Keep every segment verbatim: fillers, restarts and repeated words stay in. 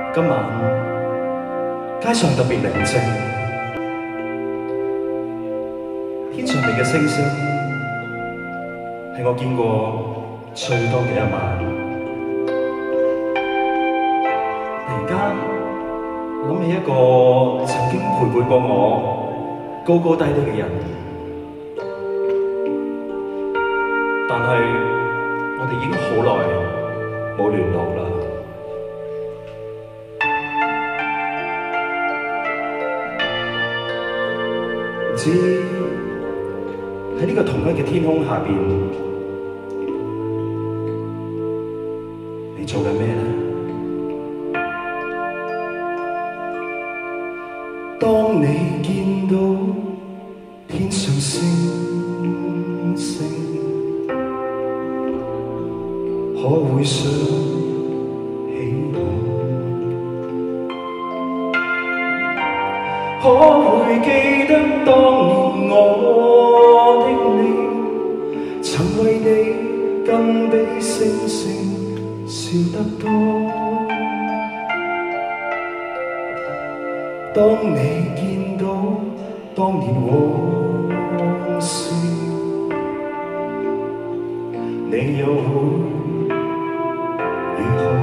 今晚街上特別寧靜，天上面嘅星星係我見過最多嘅一晚。突然間諗起一個曾經陪伴過我高高低低嘅人，但係我哋已經好耐冇聯絡啦。唔知喺呢個同一嘅天空下邊，你做緊咩呢？當你見到天上星星，可會想起我？可會記得當年我的你，曾為你更比星星笑得多？當你見到當年往事，你又會如何？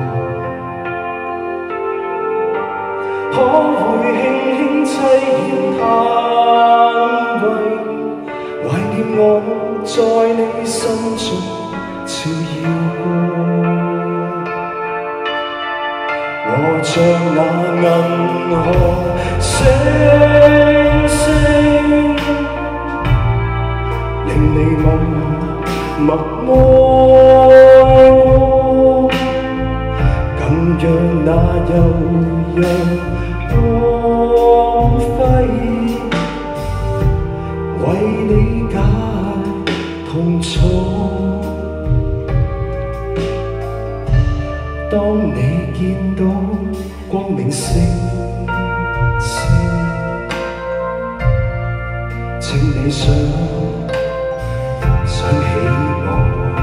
可會輕輕凄然嘆謂，懷念我在你心中照耀過？我像那銀河星星，令你默默愛過，更讓那悠揚光輝為你解痛楚。當你見到光明星星，請你想想起我。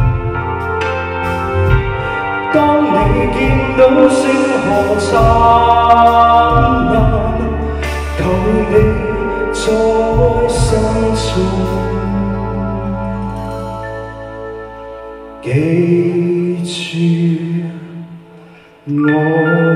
當你見到星河燦爛，求你在心中記住我。